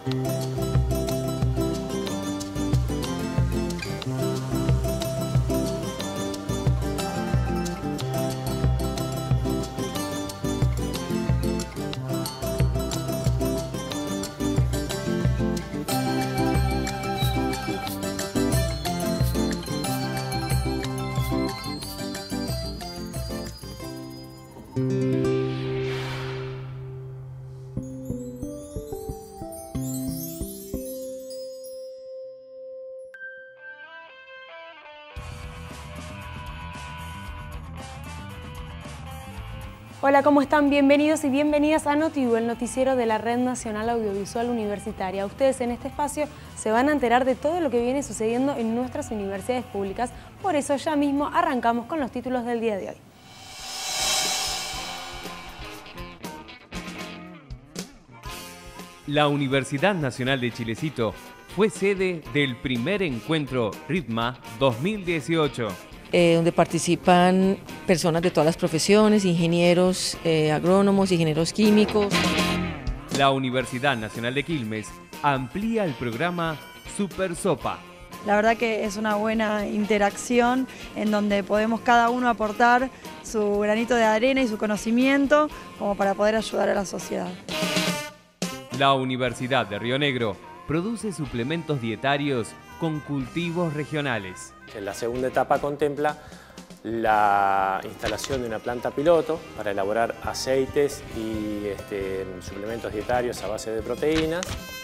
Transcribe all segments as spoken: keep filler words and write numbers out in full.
Hola, ¿cómo están? Bienvenidos y bienvenidas a NotiU, el noticiero de la Red Nacional Audiovisual Universitaria. Ustedes en este espacio se van a enterar de todo lo que viene sucediendo en nuestras universidades públicas. Por eso ya mismo arrancamos con los títulos del día de hoy. La Universidad Nacional de Chilecito fue sede del primer encuentro RITMA dos mil dieciocho. Eh, donde participan personas de todas las profesiones, ingenieros eh, agrónomos, ingenieros químicos. La Universidad Nacional de Quilmes amplía el programa Super Sopa. La verdad que es una buena interacción en donde podemos cada uno aportar su granito de arena y su conocimiento como para poder ayudar a la sociedad. La Universidad de Río Negro produce suplementos dietarios con cultivos regionales. En la segunda etapa contempla la instalación de una planta piloto para elaborar aceites y este, suplementos dietarios a base de proteínas.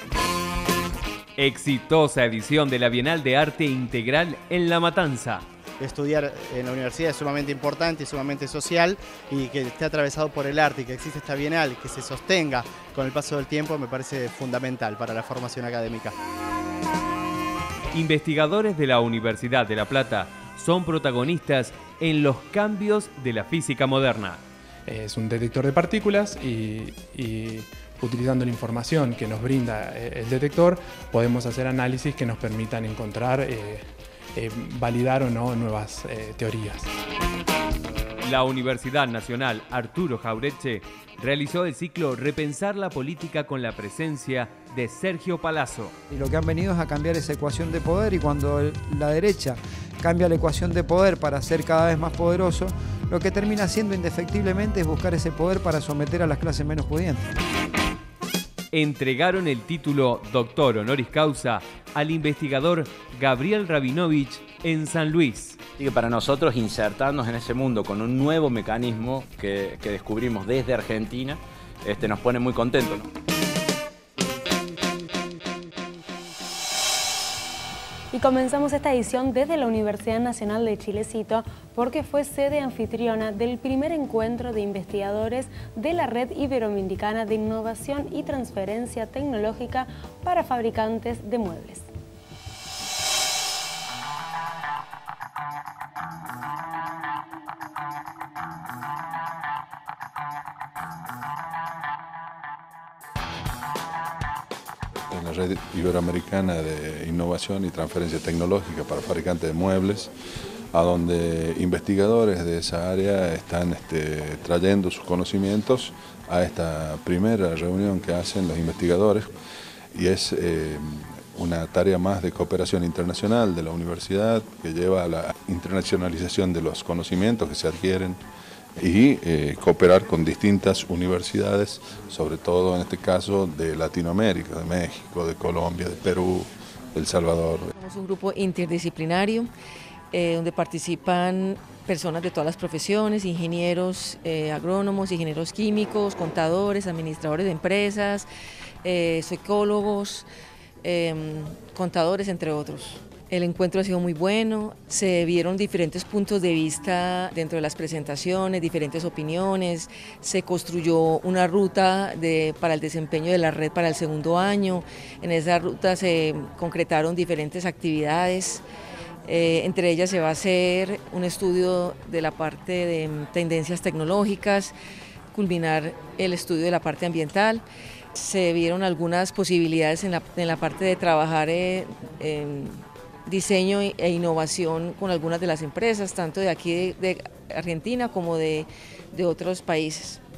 Exitosa edición de la Bienal de Arte Integral en La Matanza. Estudiar en la universidad es sumamente importante y sumamente social, y que esté atravesado por el arte y que existe esta Bienal y que se sostenga con el paso del tiempo me parece fundamental para la formación académica. Investigadores de la Universidad de La Plata son protagonistas en los cambios de la física moderna. Es un detector de partículas y, y utilizando la información que nos brinda el detector podemos hacer análisis que nos permitan encontrar, eh, eh, validar o no nuevas eh, teorías. La Universidad Nacional Arturo Jauretche realizó el ciclo Repensar la Política con la presencia de Sergio Palazzo. Y lo que han venido es a cambiar esa ecuación de poder, y cuando el, la derecha cambia la ecuación de poder para ser cada vez más poderoso, lo que termina siendo indefectiblemente es buscar ese poder para someter a las clases menos pudientes. Entregaron el título Doctor Honoris Causa al investigador Gabriel Rabinovich en San Luis. Así que para nosotros insertarnos en ese mundo con un nuevo mecanismo que, que descubrimos desde Argentina este, nos pone muy contentos, ¿no? Y comenzamos esta edición desde la Universidad Nacional de Chilecito porque fue sede anfitriona del primer encuentro de investigadores de la Red Iberoamericana de Innovación y Transferencia Tecnológica para Fabricantes de Muebles. En la Red Iberoamericana de Innovación y Transferencia Tecnológica para Fabricantes de Muebles, a donde investigadores de esa área están este, trayendo sus conocimientos a esta primera reunión que hacen los investigadores, y es eh, una tarea más de cooperación internacional de la universidad que lleva a la internacionalización de los conocimientos que se adquieren y eh, cooperar con distintas universidades, sobre todo en este caso de Latinoamérica, de México, de Colombia, de Perú, de El Salvador. Somos un grupo interdisciplinario eh, donde participan personas de todas las profesiones, ingenieros eh, agrónomos, ingenieros químicos, contadores, administradores de empresas, eh, psicólogos, eh, contadores, entre otros. El encuentro ha sido muy bueno, se vieron diferentes puntos de vista dentro de las presentaciones, diferentes opiniones, se construyó una ruta de, para el desempeño de la red para el segundo año. En esa ruta se concretaron diferentes actividades, eh, entre ellas se va a hacer un estudio de la parte de tendencias tecnológicas, culminar el estudio de la parte ambiental. Se vieron algunas posibilidades en la, en la parte de trabajar eh, en diseño e innovación con algunas de las empresas, tanto de aquí de, de Argentina como de, de otros países.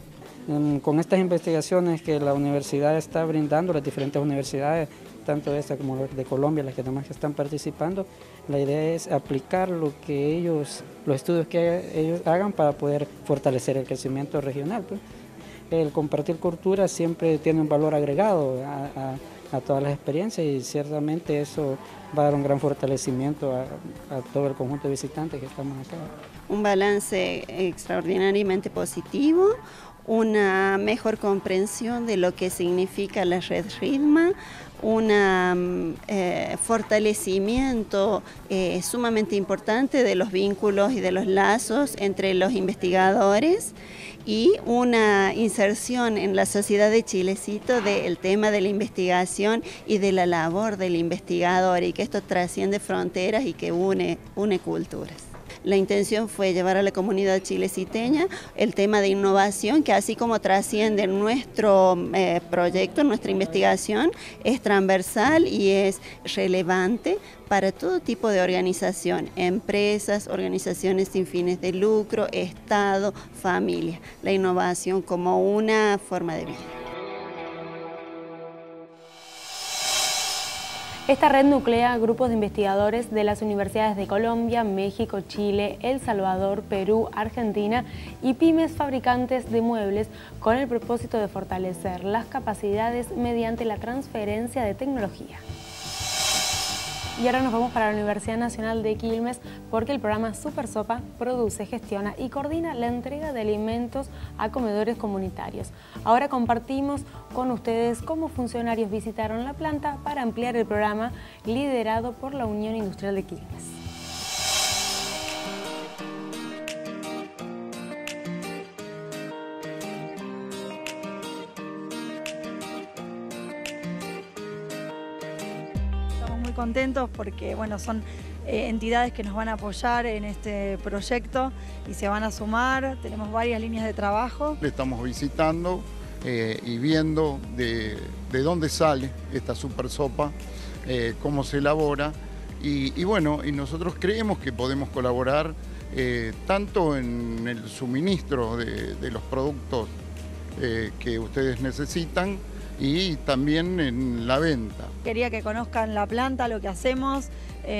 Con estas investigaciones que la universidad está brindando, las diferentes universidades, tanto esta como las de Colombia, las que demás están participando, la idea es aplicar lo que ellos, los estudios que ellos hagan para poder fortalecer el crecimiento regional, pues. El compartir cultura siempre tiene un valor agregado a, a, a todas las experiencias y ciertamente eso va a dar un gran fortalecimiento a, a todo el conjunto de visitantes que estamos acá. Un balance extraordinariamente positivo, una mejor comprensión de lo que significa la red RIDMA, un eh, fortalecimiento eh, sumamente importante de los vínculos y de los lazos entre los investigadores y una inserción en la sociedad de Chilecito del tema de la investigación y de la labor del investigador, y que esto trasciende fronteras y que une, une culturas. La intención fue llevar a la comunidad chileciteña el tema de innovación, que así como trasciende nuestro eh, proyecto, nuestra investigación, es transversal y es relevante para todo tipo de organización, empresas, organizaciones sin fines de lucro, Estado, familia. La innovación como una forma de vida. Esta red nuclea grupos de investigadores de las universidades de Colombia, México, Chile, El Salvador, Perú, Argentina y pymes fabricantes de muebles con el propósito de fortalecer las capacidades mediante la transferencia de tecnología. Y ahora nos vamos para la Universidad Nacional de Quilmes porque el programa Super Sopa produce, gestiona y coordina la entrega de alimentos a comedores comunitarios. Ahora compartimos con ustedes cómo funcionarios visitaron la planta para ampliar el programa liderado por la Unión Industrial de Quilmes. Contentos porque bueno, son eh, entidades que nos van a apoyar en este proyecto y se van a sumar. Tenemos varias líneas de trabajo. Estamos visitando eh, y viendo de, de dónde sale esta super sopa, eh, cómo se elabora y, y bueno, y nosotros creemos que podemos colaborar eh, tanto en el suministro de, de los productos eh, que ustedes necesitan, y también en la venta. Quería que conozcan la planta, lo que hacemos,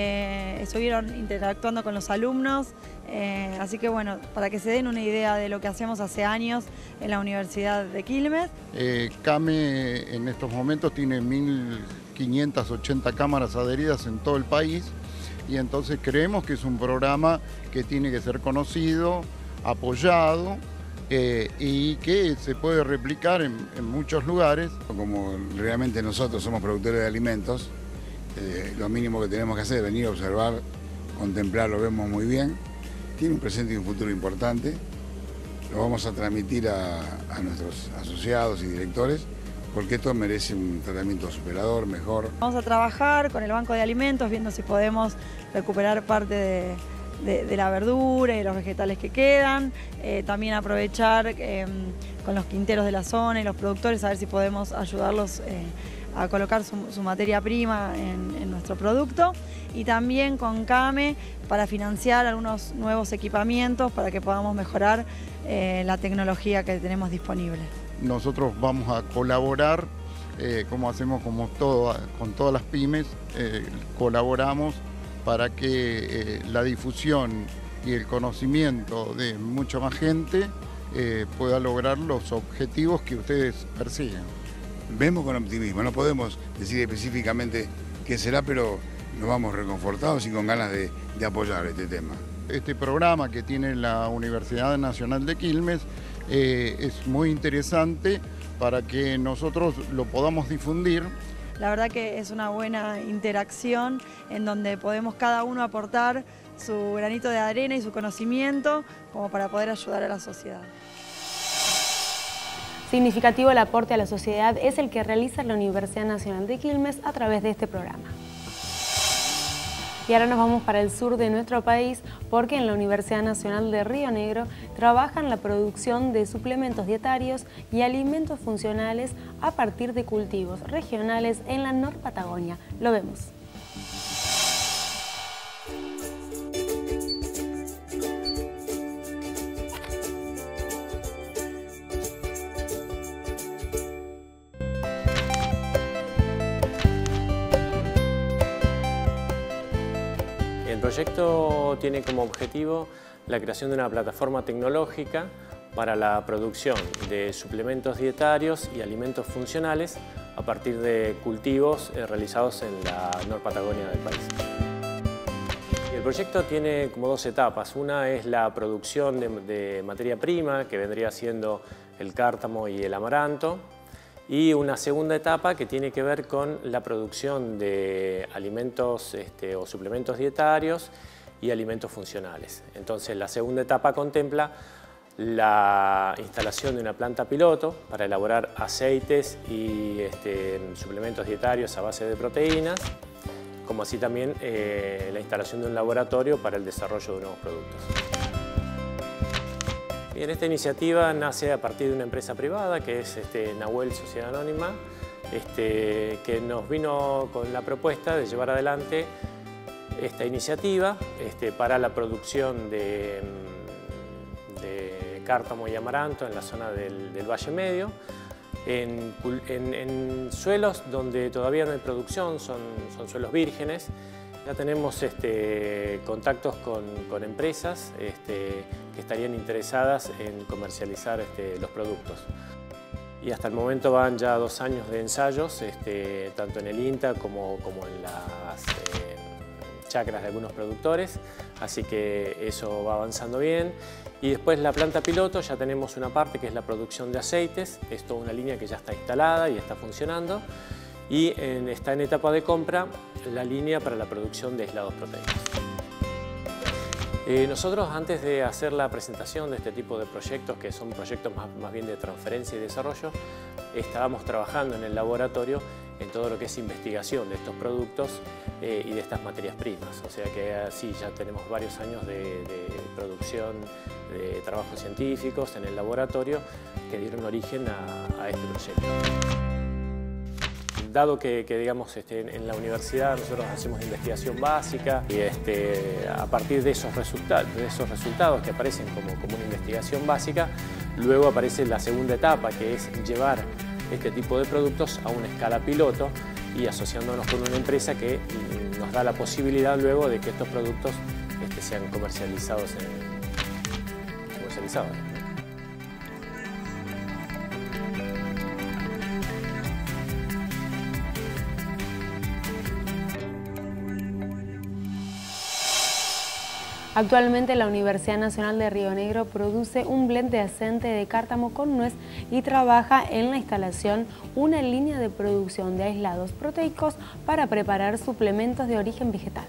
eh, estuvieron interactuando con los alumnos, eh, así que bueno, para que se den una idea de lo que hacemos hace años en la Universidad de Quilmes. Eh, CAME en estos momentos tiene mil quinientas ochenta cámaras adheridas en todo el país y entonces creemos que es un programa que tiene que ser conocido, apoyado, Eh, y que se puede replicar en, en muchos lugares. Como realmente nosotros somos productores de alimentos, eh, lo mínimo que tenemos que hacer es venir a observar, contemplar, lo vemos muy bien. Tiene un presente y un futuro importante. Lo vamos a transmitir a, a nuestros asociados y directores, porque esto merece un tratamiento superador, mejor. Vamos a trabajar con el Banco de Alimentos, viendo si podemos recuperar parte de... De, de la verdura y los vegetales que quedan, eh, también aprovechar eh, con los quinteros de la zona y los productores a ver si podemos ayudarlos eh, a colocar su, su materia prima en, en nuestro producto, y también con CAME para financiar algunos nuevos equipamientos para que podamos mejorar eh, la tecnología que tenemos disponible. Nosotros vamos a colaborar, eh, como hacemos como todo, con todas las pymes, eh, colaboramos para que eh, la difusión y el conocimiento de mucha más gente eh, pueda lograr los objetivos que ustedes persiguen. Vemos con optimismo, no podemos decir específicamente qué será, pero nos vamos reconfortados y con ganas de, de apoyar este tema. Este programa que tiene la Universidad Nacional de Quilmes eh, es muy interesante para que nosotros lo podamos difundir. La verdad que es una buena interacción en donde podemos cada uno aportar su granito de arena y su conocimiento como para poder ayudar a la sociedad. Significativo el aporte a la sociedad es el que realiza la Universidad Nacional de Quilmes a través de este programa. Y ahora nos vamos para el sur de nuestro país porque en la Universidad Nacional de Río Negro trabajan la producción de suplementos dietarios y alimentos funcionales a partir de cultivos regionales en la Nor Patagonia. Lo vemos. proyecto tiene como objetivo la creación de una plataforma tecnológica para la producción de suplementos dietarios y alimentos funcionales a partir de cultivos eh, realizados en la Norpatagonia del país. El proyecto tiene como dos etapas. Una es la producción de, de materia prima, que vendría siendo el cártamo y el amaranto, y una segunda etapa que tiene que ver con la producción de alimentos este, o suplementos dietarios y alimentos funcionales. Entonces, la segunda etapa contempla la instalación de una planta piloto para elaborar aceites y este, suplementos dietarios a base de proteínas, como así también eh, la instalación de un laboratorio para el desarrollo de nuevos productos. Bien, esta iniciativa nace a partir de una empresa privada que es este, Nahuel Sociedad Anónima, este, que nos vino con la propuesta de llevar adelante esta iniciativa este, para la producción de, de cártamo y amaranto en la zona del, del Valle Medio, en, en, en suelos donde todavía no hay producción, son, son suelos vírgenes. Ya tenemos este, contactos con, con empresas este, que estarían interesadas en comercializar este, los productos. Y hasta el momento van ya dos años de ensayos, este, tanto en el INTA como, como en las eh, chacras de algunos productores, así que eso va avanzando bien. Y después la planta piloto, ya tenemos una parte que es la producción de aceites, es toda una línea que ya está instalada y está funcionando. Y en, está en etapa de compra la línea para la producción de aislados proteicos. Eh, nosotros, antes de hacer la presentación de este tipo de proyectos, que son proyectos más, más bien de transferencia y desarrollo, estábamos trabajando en el laboratorio en todo lo que es investigación de estos productos eh, y de estas materias primas. O sea que así ya tenemos varios años de, de producción de trabajos científicos en el laboratorio que dieron origen a, a este proyecto. Dado que, que digamos, este, en, en la universidad nosotros hacemos investigación básica y este, a partir de esos, resultados, de esos resultados que aparecen como, como una investigación básica, luego aparece la segunda etapa, que es llevar este tipo de productos a una escala piloto y asociándonos con una empresa que nos da la posibilidad luego de que estos productos este, sean comercializados. En, comercializados. Actualmente la Universidad Nacional de Río Negro produce un blend de aceite de cártamo con nuez y trabaja en la instalación una línea de producción de aislados proteicos para preparar suplementos de origen vegetal.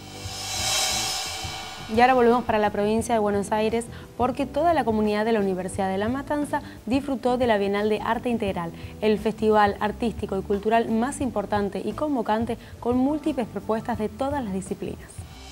Y ahora volvemos para la provincia de Buenos Aires porque toda la comunidad de la Universidad de La Matanza disfrutó de la Bienal de Arte Integral, el festival artístico y cultural más importante y convocante con múltiples propuestas de todas las disciplinas.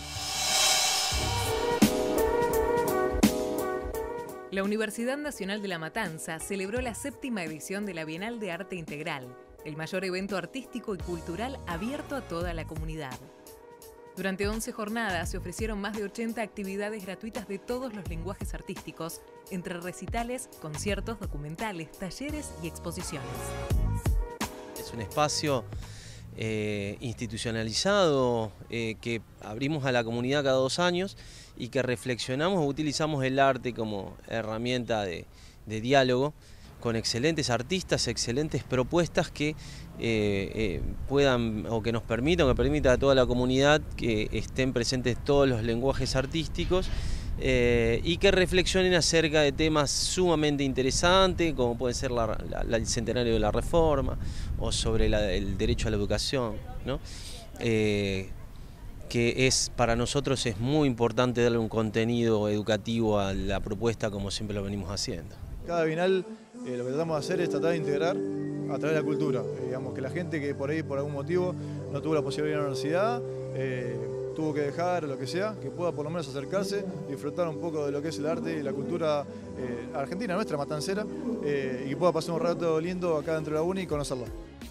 La Universidad Nacional de La Matanza celebró la séptima edición de la Bienal de Arte Integral, el mayor evento artístico y cultural abierto a toda la comunidad. Durante once jornadas se ofrecieron más de ochenta actividades gratuitas de todos los lenguajes artísticos, entre recitales, conciertos, documentales, talleres y exposiciones. Es un espacio eh, institucionalizado eh, que abrimos a la comunidad cada dos años y que reflexionamos, utilizamos el arte como herramienta de, de diálogo con excelentes artistas, excelentes propuestas que eh, eh, puedan o que nos permitan, o que permita a toda la comunidad que estén presentes todos los lenguajes artísticos eh, y que reflexionen acerca de temas sumamente interesantes, como puede ser la, la, el centenario de la Reforma o sobre la, el derecho a la educación, ¿no? Eh, que es, para nosotros es muy importante darle un contenido educativo a la propuesta como siempre lo venimos haciendo. Cada bienal eh, lo que tratamos de hacer es tratar de integrar a través de la cultura. Eh, digamos que la gente que por ahí por algún motivo no tuvo la posibilidad de ir a la universidad, eh, tuvo que dejar o lo que sea, que pueda por lo menos acercarse, disfrutar un poco de lo que es el arte y la cultura eh, argentina, nuestra, matancera, eh, y que pueda pasar un rato lindo acá dentro de la uni y conocerla.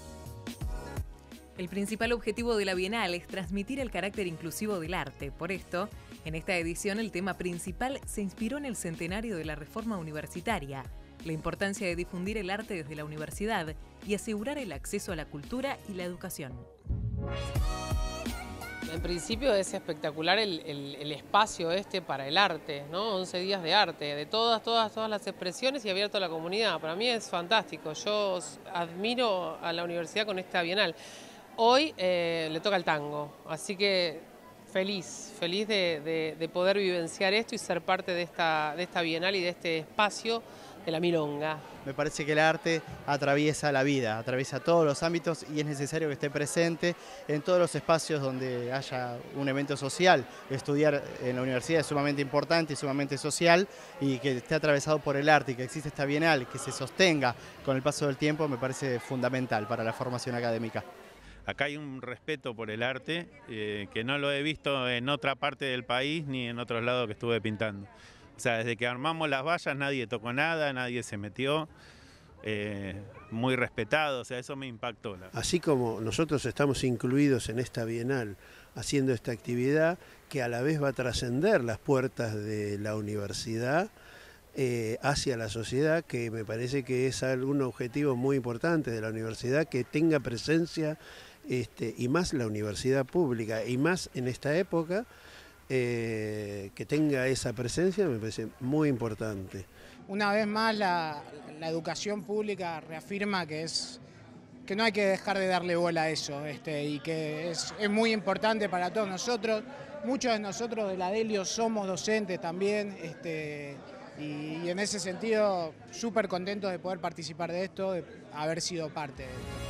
El principal objetivo de la Bienal es transmitir el carácter inclusivo del arte. Por esto, en esta edición el tema principal se inspiró en el centenario de la Reforma Universitaria, la importancia de difundir el arte desde la universidad y asegurar el acceso a la cultura y la educación. en principio es espectacular el, el, el espacio este para el arte, ¿no? once días de arte, de todas, todas, todas las expresiones y abierto a la comunidad. Para mí es fantástico. Yo admiro a la universidad con esta bienal. Hoy eh, le toca el tango, así que feliz, feliz de, de, de poder vivenciar esto y ser parte de esta, de esta bienal y de este espacio de la milonga. Me parece que el arte atraviesa la vida, atraviesa todos los ámbitos y es necesario que esté presente en todos los espacios donde haya un evento social. Estudiar en la universidad es sumamente importante y sumamente social, y que esté atravesado por el arte y que existe esta bienal, que se sostenga con el paso del tiempo, me parece fundamental para la formación académica. Acá hay un respeto por el arte eh, que no lo he visto en otra parte del país ni en otros lados que estuve pintando. O sea, desde que armamos las vallas nadie tocó nada, nadie se metió, eh, muy respetado, o sea, eso me impactó. Así como nosotros estamos incluidos en esta bienal haciendo esta actividad que a la vez va a trascender las puertas de la universidad eh, hacia la sociedad, que me parece que es algún objetivo muy importante de la universidad, que tenga presencia, este, y más la universidad pública, y más en esta época, Eh, que tenga esa presencia, me parece muy importante. Una vez más la, la educación pública reafirma que, es, que no hay que dejar de darle bola a eso, este, y que es, es muy importante para todos nosotros. Muchos de nosotros de la Delio somos docentes también, este, y, y en ese sentido súper contentos de poder participar de esto, de haber sido parte de esto.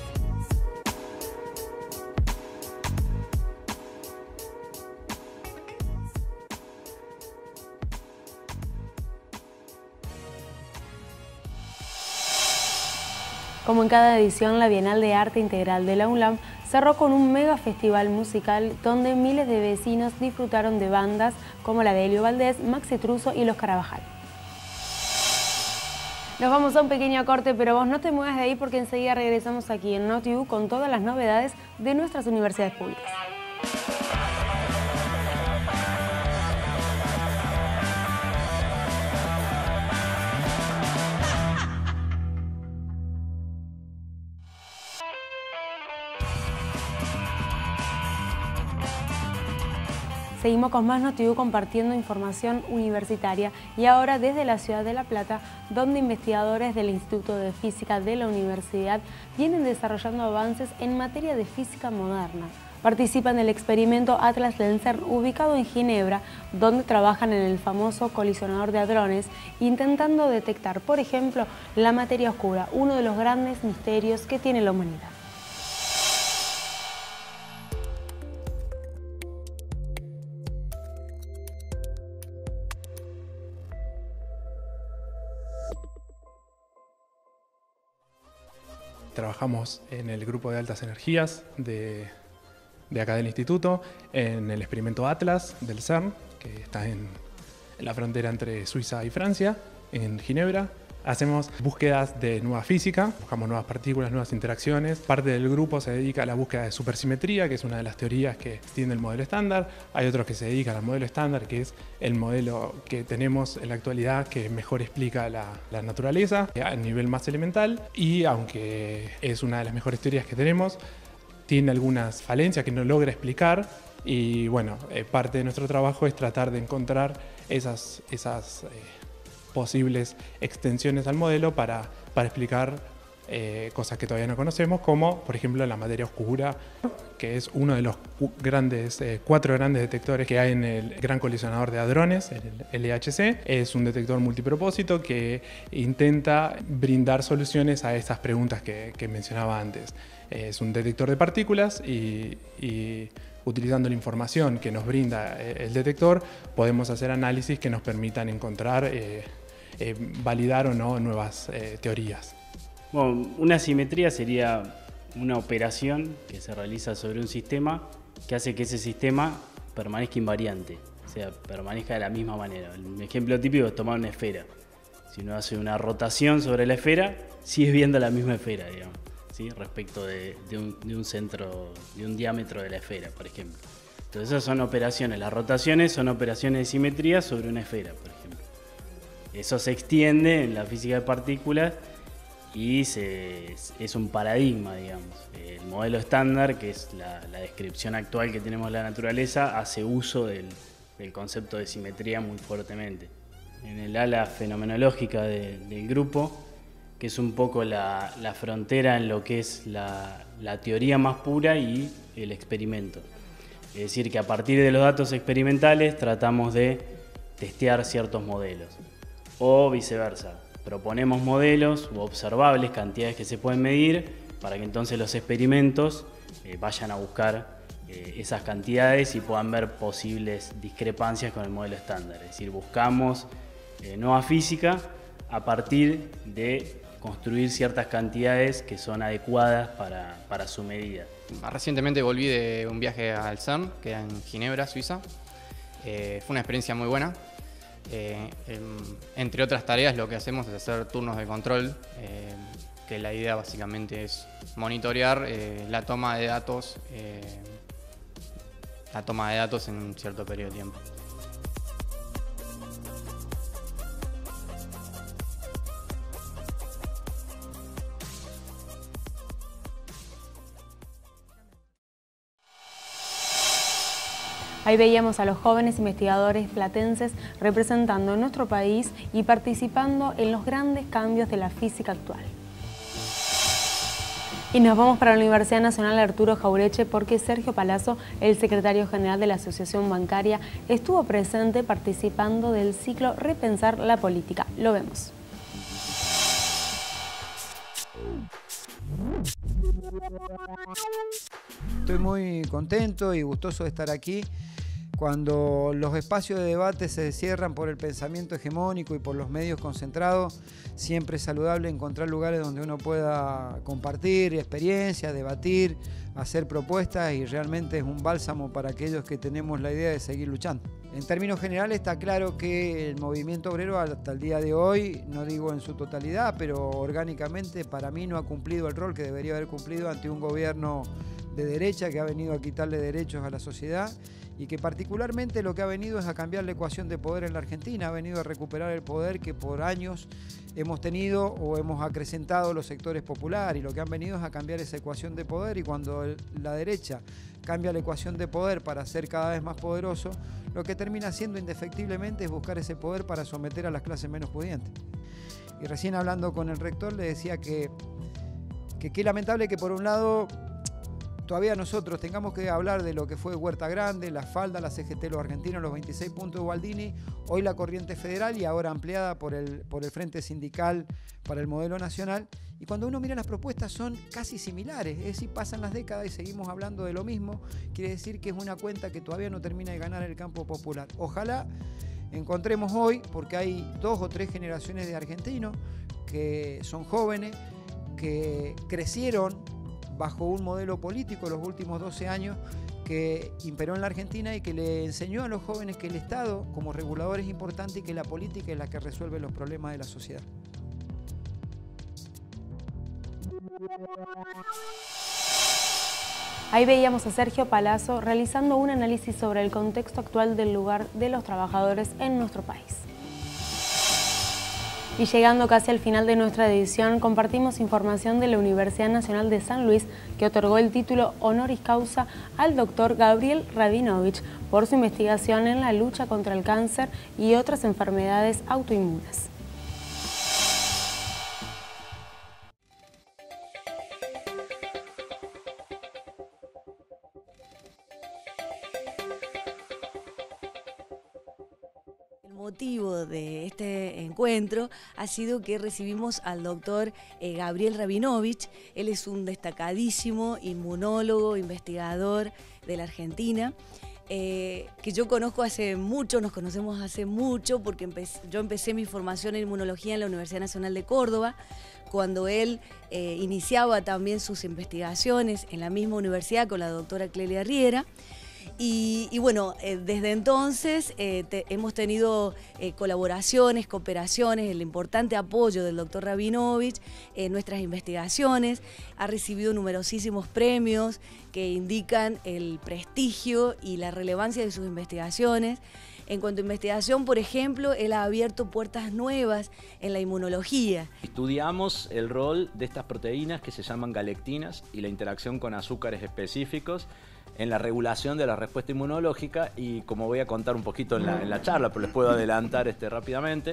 Como en cada edición, la Bienal de Arte Integral de la UNLAM cerró con un mega festival musical donde miles de vecinos disfrutaron de bandas como la de Helio Valdés, Maxi Truso y Los Carabajal. Nos vamos a un pequeño corte, pero vos no te muevas de ahí porque enseguida regresamos aquí en NotU con todas las novedades de nuestras universidades públicas. Seguimos con más NotU compartiendo información universitaria y ahora desde la ciudad de La Plata, donde investigadores del Instituto de Física de la Universidad vienen desarrollando avances en materia de física moderna. Participan en el experimento Atlas del CERN ubicado en Ginebra, donde trabajan en el famoso colisionador de hadrones, intentando detectar, por ejemplo, la materia oscura, uno de los grandes misterios que tiene la humanidad. Trabajamos en el grupo de altas energías de, de acá del instituto, en el experimento Atlas del CERN, que está en, en la frontera entre Suiza y Francia, en Ginebra. Hacemos búsquedas de nueva física, buscamos nuevas partículas, nuevas interacciones. Parte del grupo se dedica a la búsqueda de supersimetría, que es una de las teorías que tiene el modelo estándar. Hay otros que se dedican al modelo estándar, que es el modelo que tenemos en la actualidad que mejor explica la, la naturaleza a nivel más elemental. Y aunque es una de las mejores teorías que tenemos, tiene algunas falencias que no logra explicar. Y bueno, eh, parte de nuestro trabajo es tratar de encontrar esas... esas eh, posibles extensiones al modelo para, para explicar eh, cosas que todavía no conocemos, como por ejemplo la materia oscura, que es uno de los grandes, eh, cuatro grandes detectores que hay en el Gran Colisionador de Hadrones, el L H C. Es un detector multipropósito que intenta brindar soluciones a estas preguntas que, que mencionaba antes. Es un detector de partículas y, y utilizando la información que nos brinda el detector, podemos hacer análisis que nos permitan encontrar, eh, eh, validar o no nuevas eh, teorías. Bueno, una simetría sería una operación que se realiza sobre un sistema que hace que ese sistema permanezca invariante, o sea, permanezca de la misma manera. Un ejemplo típico es tomar una esfera. Si uno hace una rotación sobre la esfera, sigue viendo la misma esfera, digamos. ¿Sí? Respecto de, de, un, de un centro, de un diámetro de la esfera, por ejemplo. Entonces esas son operaciones, las rotaciones son operaciones de simetría sobre una esfera, por ejemplo. Eso se extiende en la física de partículas y se, es un paradigma, digamos. El modelo estándar, que es la, la descripción actual que tenemos de la naturaleza, hace uso del, del concepto de simetría muy fuertemente. En el ala fenomenológica de, del grupo, que es un poco la, la frontera en lo que es la, la teoría más pura y el experimento. Es decir, que a partir de los datos experimentales tratamos de testear ciertos modelos. O viceversa, proponemos modelos u observables, cantidades que se pueden medir, para que entonces los experimentos eh, vayan a buscar eh, esas cantidades y puedan ver posibles discrepancias con el modelo estándar. Es decir, buscamos eh, nueva física a partir de construir ciertas cantidades que son adecuadas para, para su medida. Recientemente volví de un viaje al CERN, que era en Ginebra, Suiza. Eh, fue una experiencia muy buena. Eh, eh, entre otras tareas, lo que hacemos es hacer turnos de control, eh, que la idea básicamente es monitorear eh, la toma de datos, eh, la toma de datos en un cierto periodo de tiempo. Ahí veíamos a los jóvenes investigadores platenses representando a nuestro país y participando en los grandes cambios de la física actual. Y nos vamos para la Universidad Nacional Arturo Jauretche porque Sergio Palazzo, el secretario general de la Asociación Bancaria, estuvo presente participando del ciclo Repensar la Política. Lo vemos. Estoy muy contento y gustoso de estar aquí. Cuando los espacios de debate se cierran por el pensamiento hegemónico y por los medios concentrados, siempre es saludable encontrar lugares donde uno pueda compartir experiencias, debatir, hacer propuestas, y realmente es un bálsamo para aquellos que tenemos la idea de seguir luchando. En términos generales está claro que el movimiento obrero hasta el día de hoy, no digo en su totalidad, pero orgánicamente para mí no ha cumplido el rol que debería haber cumplido ante un gobierno de derecha que ha venido a quitarle derechos a la sociedad y que particularmente lo que ha venido es a cambiar la ecuación de poder en la Argentina, ha venido a recuperar el poder que por años hemos tenido o hemos acrecentado los sectores populares, y lo que han venido es a cambiar esa ecuación de poder, y cuando el, la derecha cambia la ecuación de poder para ser cada vez más poderoso, lo que termina siendo indefectiblemente es buscar ese poder para someter a las clases menos pudientes. Y recién hablando con el rector le decía que que qué lamentable que por un lado todavía nosotros tengamos que hablar de lo que fue Huerta Grande, la Falda, la C G T, los argentinos, los veintiséis puntos de Gualdini, hoy la Corriente Federal y ahora ampliada por el, por el Frente Sindical para el modelo nacional. Y cuando uno mira las propuestas son casi similares, es decir, pasan las décadas y seguimos hablando de lo mismo. Quiere decir que es una cuenta que todavía no termina de ganar el campo popular. Ojalá encontremos hoy, porque hay dos o tres generaciones de argentinos que son jóvenes, que crecieron bajo un modelo político los últimos doce años que imperó en la Argentina y que le enseñó a los jóvenes que el Estado como regulador es importante y que la política es la que resuelve los problemas de la sociedad. Ahí veíamos a Sergio Palazzo realizando un análisis sobre el contexto actual del lugar de los trabajadores en nuestro país. Y llegando casi al final de nuestra edición, compartimos información de la Universidad Nacional de San Luis, que otorgó el título honoris causa al doctor Gabriel Rabinovich por su investigación en la lucha contra el cáncer y otras enfermedades autoinmunes. El motivo de este encuentro ha sido que recibimos al doctor eh, Gabriel Rabinovich. Él es un destacadísimo inmunólogo, investigador de la Argentina, eh, que yo conozco hace mucho, nos conocemos hace mucho, porque empecé, yo empecé mi formación en inmunología en la Universidad Nacional de Córdoba, cuando él eh, iniciaba también sus investigaciones en la misma universidad con la doctora Clelia Riera. Y, y bueno, eh, desde entonces eh, te, hemos tenido eh, colaboraciones, cooperaciones, el importante apoyo del doctor Rabinovich en nuestras investigaciones. Ha recibido numerosísimos premios que indican el prestigio y la relevancia de sus investigaciones. En cuanto a investigación, por ejemplo, él ha abierto puertas nuevas en la inmunología. Estudiamos el rol de estas proteínas que se llaman galectinas y la interacción con azúcares específicos en la regulación de la respuesta inmunológica, y como voy a contar un poquito en la, en la charla, pero les puedo adelantar este, rápidamente,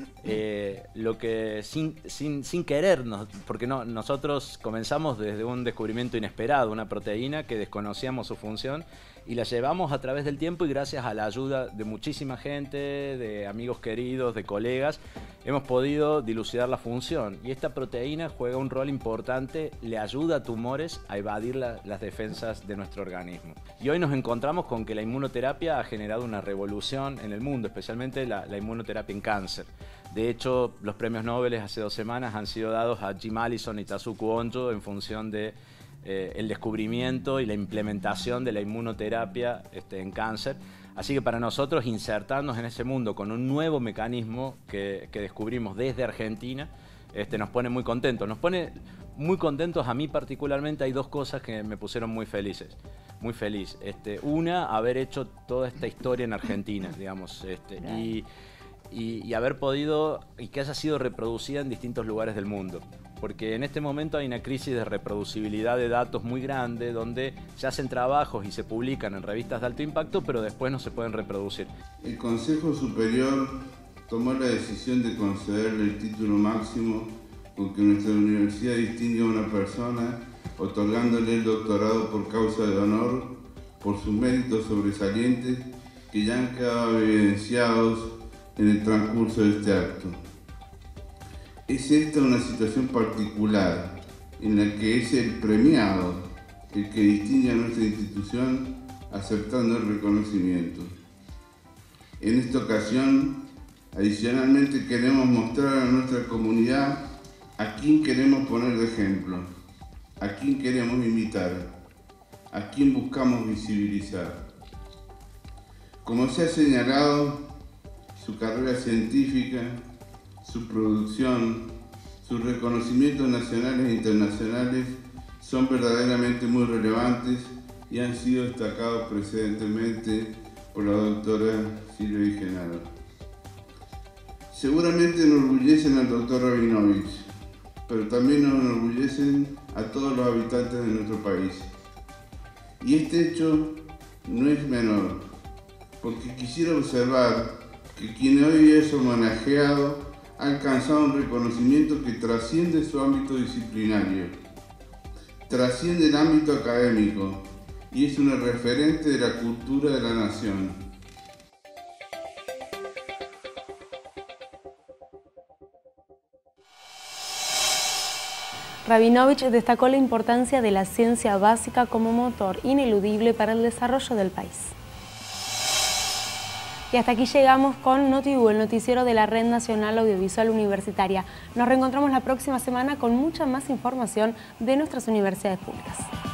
eh, lo que sin, sin, sin querernos, porque no, nosotros comenzamos desde un descubrimiento inesperado, una proteína que desconocíamos su función, y la llevamos a través del tiempo, y gracias a la ayuda de muchísima gente, de amigos queridos, de colegas, hemos podido dilucidar la función. Y esta proteína juega un rol importante, le ayuda a tumores a evadir la, las defensas de nuestro organismo. Y hoy nos encontramos con que la inmunoterapia ha generado una revolución en el mundo, especialmente la, la inmunoterapia en cáncer. De hecho, los premios Nobel hace dos semanas han sido dados a Jim Allison y Tasuku Honjo en función de eh, el descubrimiento y la implementación de la inmunoterapia este, en cáncer. Así que para nosotros insertarnos en ese mundo con un nuevo mecanismo que, que descubrimos desde Argentina este, nos pone muy contentos. Nos pone muy contentos, a mí particularmente hay dos cosas que me pusieron muy felices. Muy feliz. Este, una, haber hecho toda esta historia en Argentina, digamos, este, y, y, y haber podido, y que haya sido reproducida en distintos lugares del mundo. Porque en este momento hay una crisis de reproducibilidad de datos muy grande, donde se hacen trabajos y se publican en revistas de alto impacto, pero después no se pueden reproducir. El Consejo Superior tomó la decisión de concederle el título máximo con que nuestra universidad distingue a una persona, otorgándole el doctorado por causa de honor, por sus méritos sobresalientes que ya han quedado evidenciados en el transcurso de este acto. Es esta una situación particular en la que es el premiado el que distingue a nuestra institución aceptando el reconocimiento. En esta ocasión, adicionalmente queremos mostrar a nuestra comunidad a quién queremos poner de ejemplo, a quién queremos imitar, a quién buscamos visibilizar. Como se ha señalado, su carrera científica, su producción, sus reconocimientos nacionales e internacionales son verdaderamente muy relevantes y han sido destacados precedentemente por la doctora Silvia Genaro. Seguramente enorgullecen al doctor Rabinovich, pero también nos enorgullecen a todos los habitantes de nuestro país. Y este hecho no es menor, porque quisiera observar que quien hoy es homenajeado ha alcanzado un reconocimiento que trasciende su ámbito disciplinario, trasciende el ámbito académico y es una referente de la cultura de la nación. Rabinovich destacó la importancia de la ciencia básica como motor ineludible para el desarrollo del país. Y hasta aquí llegamos con NotiU, el noticiero de la Red Nacional Audiovisual Universitaria. Nos reencontramos la próxima semana con mucha más información de nuestras universidades públicas.